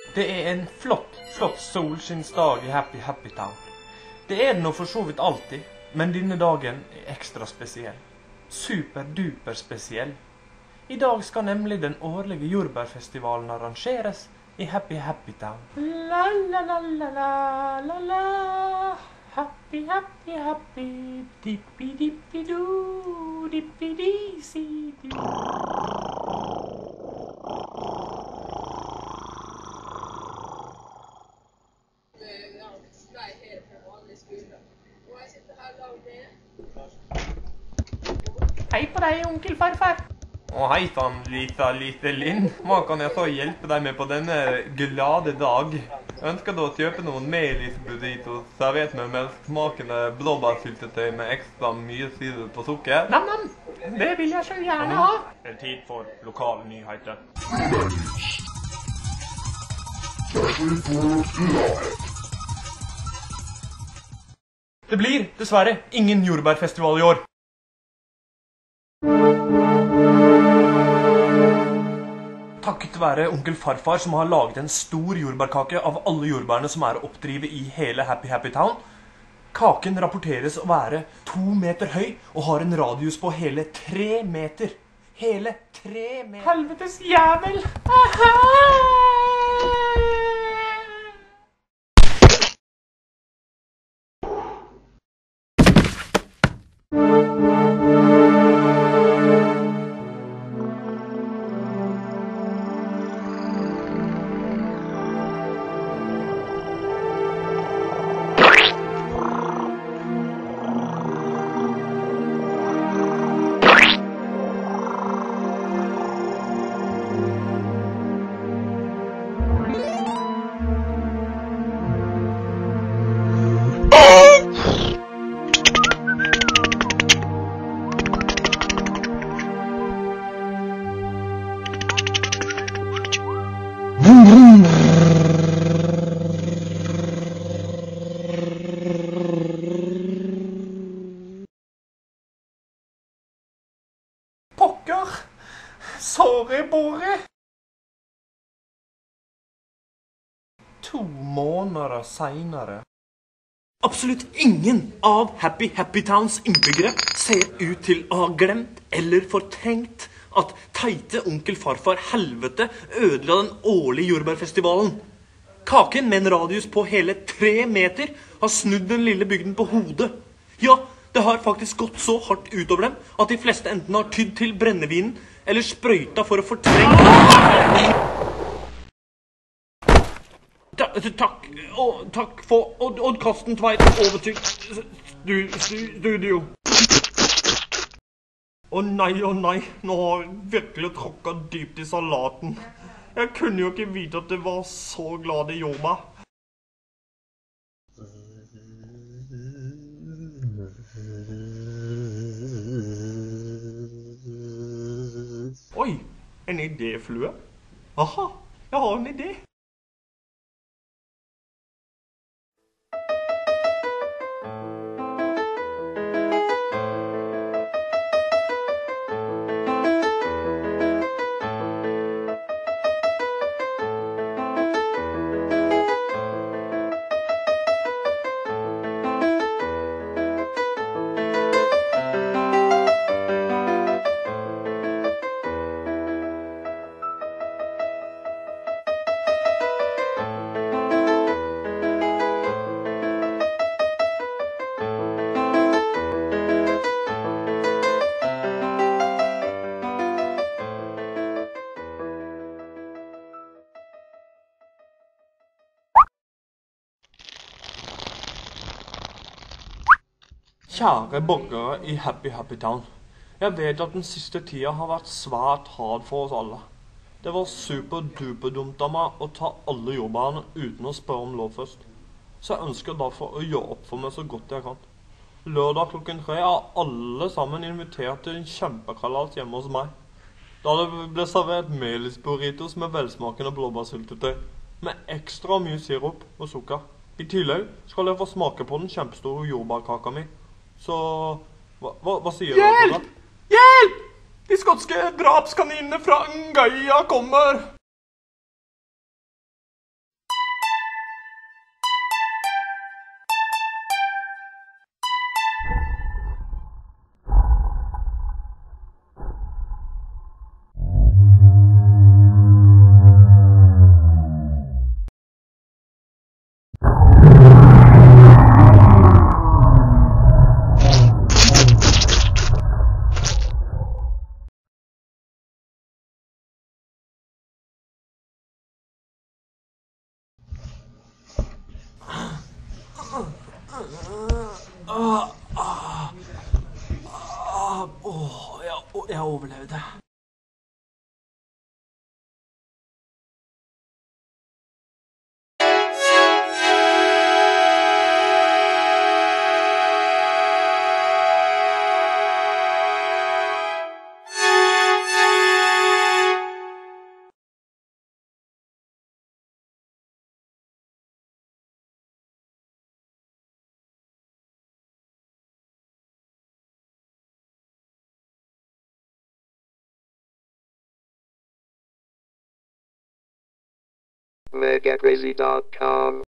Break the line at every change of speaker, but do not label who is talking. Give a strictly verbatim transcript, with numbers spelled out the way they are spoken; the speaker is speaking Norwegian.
Det er en flott, flott solskinnsdag i Happy Happy Town. Det er den og for så vidt alltid, men denne dagen er ekstra spesiell. Superduper spesiell. I dag skal nemlig den årlige jordbærfestivalen arrangeres i Happy Happy Town. La la la la la la la. Happy happy happy. Dippi dippi do. Dippi di si di. Hei på deg, onkel farfar. Å, hei sann, lita lite Linn. Hva kan jeg så hjelpe deg med på denne glade dag? Ønsker du å kjøpe noen melis-burritos servert med melsmakende blåbærsyltetøy med ekstra mye sirup og sukker? Nam-nam, det vil jeg så gjerne ha. Det er tid for lokale nyheter. Det blir dessverre ingen jordbærfestival i år. Takket være onkel farfar som har laget en stor jordbærkake av alle jordbærene som er å oppdrive i hele Happy Happy Town. Kaken rapporteres å være to meter høy og har en radius på hele tre meter. Hele tre meter. Helvetes jævel! Aha! Pokker! Sorry, Bore! To måneder senere. Absolutt ingen av Happy Happy Towns innbyggere ser ut til å ha glemt eller fortrengt at teite onkel farfar helvete ødela den årlige jordbærfestivalen. Kaken med en radius på hele tre meter har snudd den lille bygden på hodet. Ja, det har faktisk gått så hardt utover dem at de fleste enten har tydd til brennevinen eller sprøyta for å fortrenge. Ta, takk, og takk for Odd, Odd Karsten Tveit over til studio. Å nei, å nei, nå har jeg virkelig tråkket dypt i salaten. Jeg kunne jo ikke vite at det var så glad i jordbær. Oi, en idéflue. Aha, jeg har en idé. Kjære borgere i Happy Happy Town. Jeg vet at den siste tida har vært svært hard for oss alle. Det var superduperdumt av meg å ta alle jordbærene uten å spørre om lov først. Så jeg ønsker derfor å gjøre opp for meg så godt jeg kan. Lørdag klokken tre er alle sammen invitert til en kjempekalas hjemme hos meg. Da det ble servert melis-burritos med velsmakende blåbærsyltetøy, med ekstra mye sirup og sukker. I tillegg skal jeg få smake på den kjempestore jordbærkaka mi. Så, hva, hva, hva sier du? Hjelp! Hjelp! De skotske drapskaninene fra Ngaia kommer! Ah, ah, ah, åh, jeg, jeg overlevde.
Mega Crazy dot com